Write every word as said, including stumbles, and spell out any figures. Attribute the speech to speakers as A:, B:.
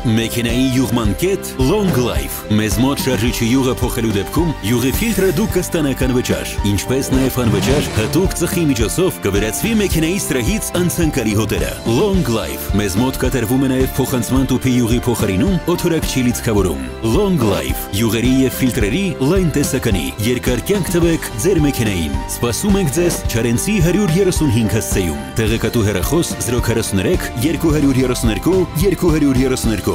A: Մեքենայի յուղման կետ Long Life։ Մեզ մոտ շարժիչի յուղը փոխելու դեպքում յուղի ֆիլտրը դուք կստանաք անվճար, ինչպես նաև անվճար հատուկ ծխի միջոցով կվերածվի մեքենայի սրահից անցանկալի հոտերը։ Long Life։ Մեզ մոտ կատարվում է նաև փոխանցման տուփի յուղի փոխարինում, օդորակչի լիցքավորում։ Long Life։ Յուղերի եւ ֆիլտրերի լայն տեսականի երկար կյանք տվեք ձեր մեքենային։ Սպասում ենք ձեզ Չարենցի հարյուր երեսունհինգ հասցեում։ Տեղեկատու հեռախոս զրո քառասունութ երեք երկու հարյուր երեսուներկու երկու հարյուր երեսուներկու։